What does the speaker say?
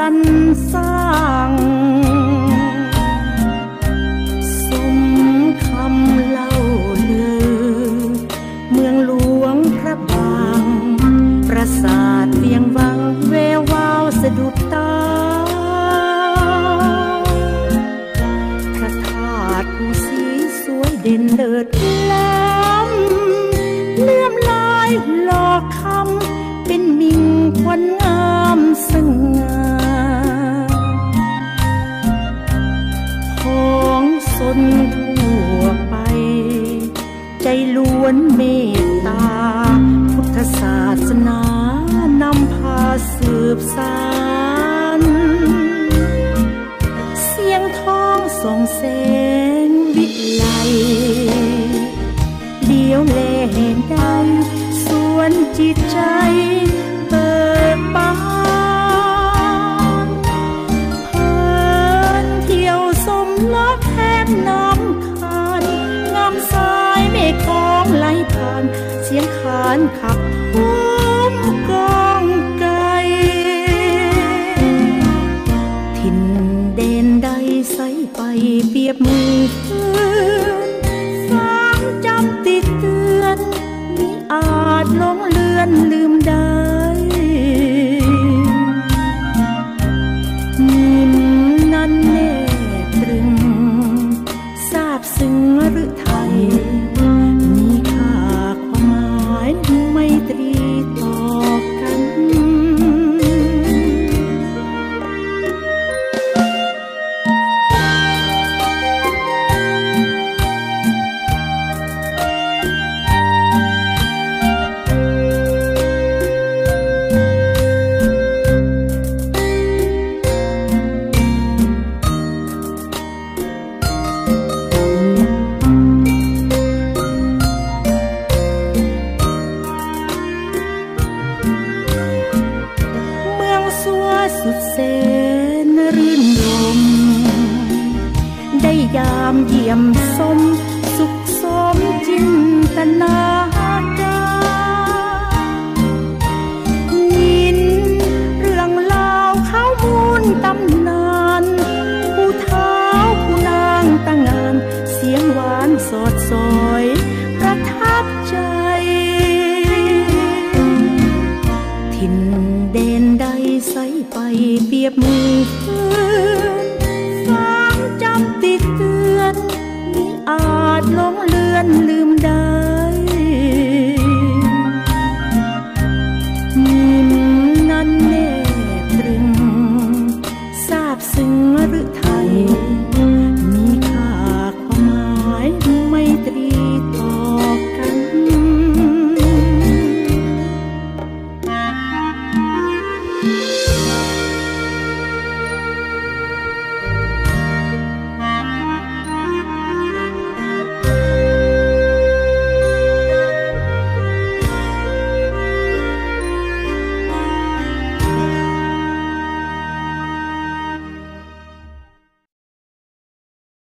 รรสร้างสมคำเล่าลือเมืองหลวงพระบางปราสาทเวียงวังแวววาวสะดุดตาพระธาตุภูสีสวยเด่นเลิศล้ำเลื่อมลายหลอกคำเป็นมิ่งควันงามสง่าของสนทั่วไปใจล้วนเมตตาพุทธศาสนานำพาสืบสานเสียงท้องส่องแสงวิไลเลี้ยวแลเห็นได้สวนจิตใจเปิดบานเพลินเที่ยวสมลักแหมน้ำคานงามสายเมฆคองไหลผ่านเสียงขานขับทุ้มกองไก่ถิ่นเด่นใดใสไปเปรียบมือเพื่อนความจำติดเตือนมิอาจหลงเลือนลืมได้นิ่มนั้นแนบตรึงทราบซึ้งหรือไทยมีค่าความหมายไมตรีต่อกันสุดแสนรื่นรมได้ยามเยี่ยมสมสุขสมจินตนาการยินเรื่องเล่าข้าวมูลตำนานผู้เท้าผู้นางตั้งงานเสียงหวานสดสอยประทับใจถิ่นเด่นใดใสไปเปรียบมือเพื่อนความจำติดเตือนมิอาจหลง